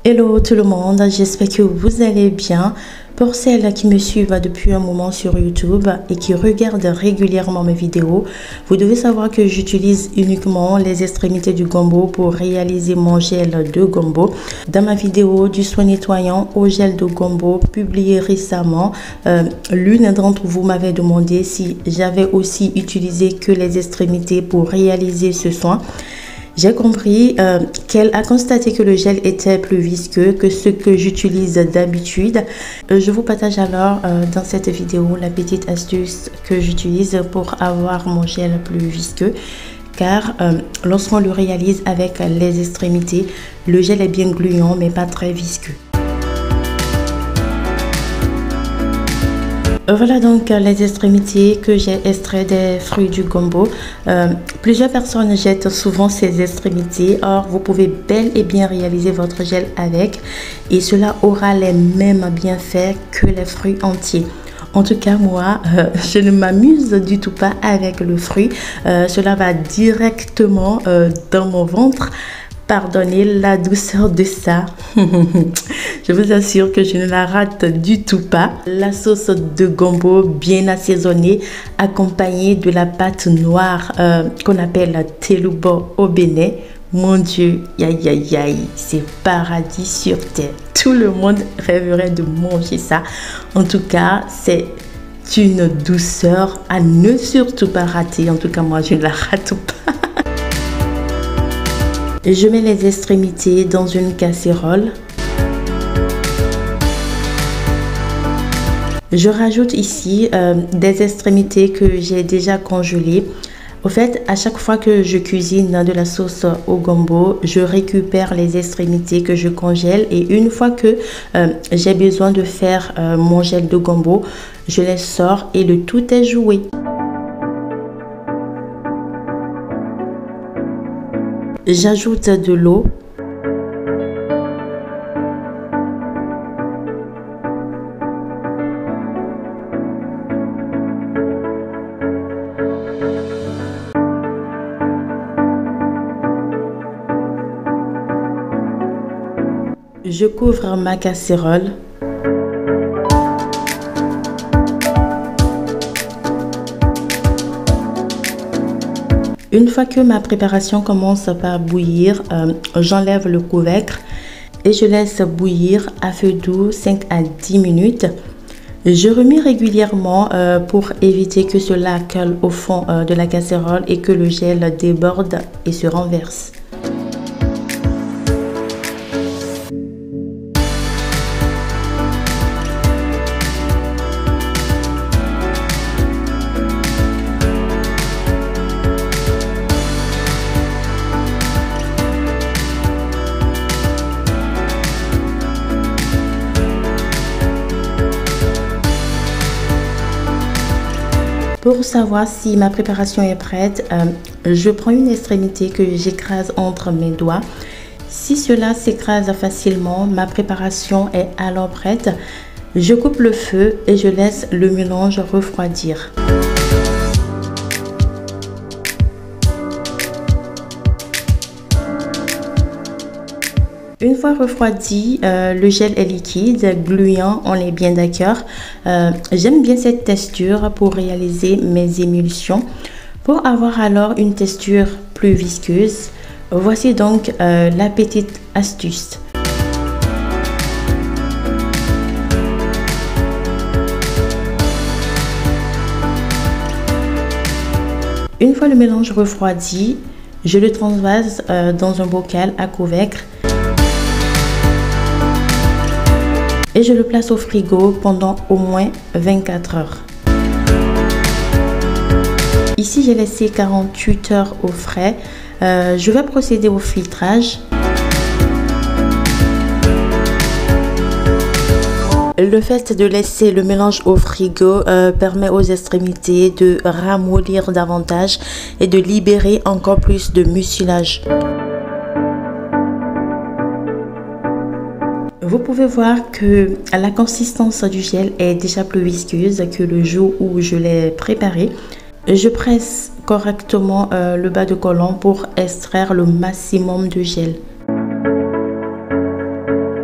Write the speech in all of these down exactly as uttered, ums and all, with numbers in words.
Hello tout le monde, j'espère que vous allez bien. Pour celles qui me suivent depuis un moment sur YouTube et qui regardent régulièrement mes vidéos, vous devez savoir que j'utilise uniquement les extrémités du gombo pour réaliser mon gel de gombo. Dans ma vidéo du soin nettoyant au gel de gombo publiée récemment, euh, l'une d'entre vous m'avait demandé si j'avais aussi utilisé que les extrémités pour réaliser ce soin. J'ai compris euh, qu'elle a constaté que le gel était plus visqueux que ce que j'utilise d'habitude. Euh, je vous partage alors euh, dans cette vidéo la petite astuce que j'utilise pour avoir mon gel plus visqueux. Car euh, lorsqu'on le réalise avec les extrémités, le gel est bien gluant mais pas très visqueux. Voilà donc les extrémités que j'ai extraites des fruits du gombo. Euh, plusieurs personnes jettent souvent ces extrémités. Or, vous pouvez bel et bien réaliser votre gel avec. Et cela aura les mêmes bienfaits que les fruits entiers. En tout cas, moi, euh, je ne m'amuse du tout pas avec le fruit. Euh, cela va directement euh, dans mon ventre. Pardonnez la douceur de ça. Je vous assure que je ne la rate du tout pas. La sauce de gombo bien assaisonnée, accompagnée de la pâte noire euh, qu'on appelle telubo au Bénin. Mon Dieu, aïe aïe aïe, c'est paradis sur terre. Tout le monde rêverait de manger ça. En tout cas, c'est une douceur à ne surtout pas rater. En tout cas, moi, je ne la rate pas. Je mets les extrémités dans une casserole. Je rajoute ici euh, des extrémités que j'ai déjà congelées. Au fait, à chaque fois que je cuisine de la sauce au gombo, je récupère les extrémités que je congèle. Et une fois que euh, j'ai besoin de faire euh, mon gel de gombo, je les sors et le tout est joué. J'ajoute de l'eau. Je couvre ma casserole. Une fois que ma préparation commence par bouillir, euh, j'enlève le couvercle et je laisse bouillir à feu doux cinq à dix minutes. Je remue régulièrement euh, pour éviter que cela colle au fond euh, de la casserole et que le gel déborde et se renverse. Pour savoir si ma préparation est prête, euh, je prends une extrémité que j'écrase entre mes doigts. Si cela s'écrase facilement, ma préparation est alors prête. Je coupe le feu et je laisse le mélange refroidir. Une fois refroidi, euh, le gel est liquide, gluant, on est bien d'accord. Euh, J'aime bien cette texture pour réaliser mes émulsions. Pour avoir alors une texture plus visqueuse, voici donc euh, la petite astuce. Une fois le mélange refroidi, je le transvase euh, dans un bocal à couvercle. Et je le place au frigo pendant au moins vingt-quatre heures. Ici, j'ai laissé quarante-huit heures au frais. Euh, je vais procéder au filtrage. Le fait de laisser le mélange au frigo euh, permet aux extrémités de ramollir davantage et de libérer encore plus de mucilage. Vous pouvez voir que la consistance du gel est déjà plus visqueuse que le jour où je l'ai préparé. Je presse correctement euh, le bas de colonne pour extraire le maximum de gel.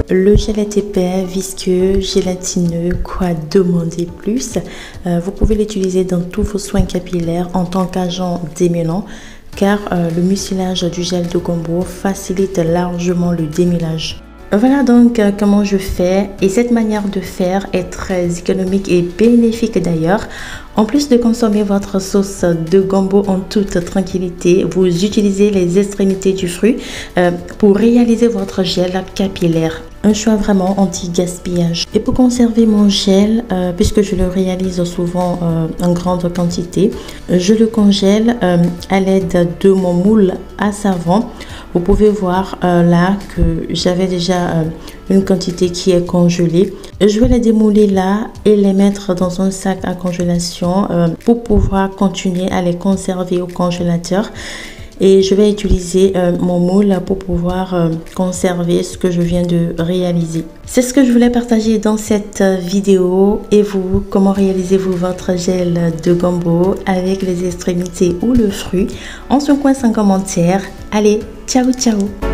Le gel est épais, visqueux, gélatineux, quoi demander plus? Euh, vous pouvez l'utiliser dans tous vos soins capillaires en tant qu'agent démêlant, car euh, le mucilage du gel de gombo facilite largement le démêlage. Voilà donc euh, comment je fais, et cette manière de faire est très économique et bénéfique d'ailleurs. En plus de consommer votre sauce de gombo en toute tranquillité, vous utilisez les extrémités du fruit euh, pour réaliser votre gel capillaire. Un choix vraiment anti-gaspillage. Et pour conserver mon gel, euh, puisque je le réalise souvent euh, en grande quantité, je le congèle euh, à l'aide de mon moule à savon. Vous pouvez voir euh, là que j'avais déjà euh, une quantité qui est congelée. Je vais les démouler là et les mettre dans un sac à congélation euh, pour pouvoir continuer à les conserver au congélateur. Et je vais utiliser euh, mon moule pour pouvoir euh, conserver ce que je viens de réaliser. C'est ce que je voulais partager dans cette vidéo. Et vous, comment réalisez-vous votre gel de gombo avec les extrémités ou le fruit? On se coince en commentaire. Allez, ciao ciao!